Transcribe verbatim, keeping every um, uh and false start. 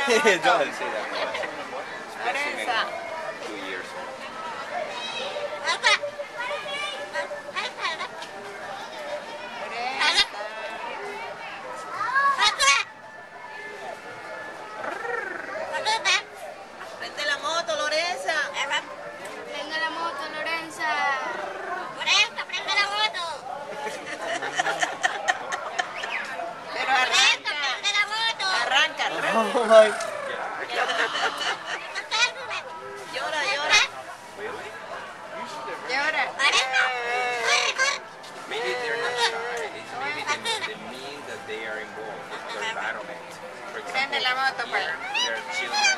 Don't say that much. Especially Lorenza. in two years old. Prende la moto, Lorenza. Prende la moto, Lorenza. Lorenza, prende la moto. Pero Lorenza, arranca. prende la moto. Arranca, arranca. Oh my. Llora, llora. Really? You should have. Llora. Lorenza, corre, corre. Maybe they're not shy. It's maybe the, the mean that they are involved with the environment. For Prende example, la moto, pues. yeah, they're chilling